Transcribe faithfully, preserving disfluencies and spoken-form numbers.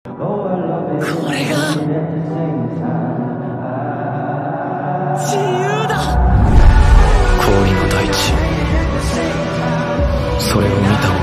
これが自由だ。 氷の大地、それを見た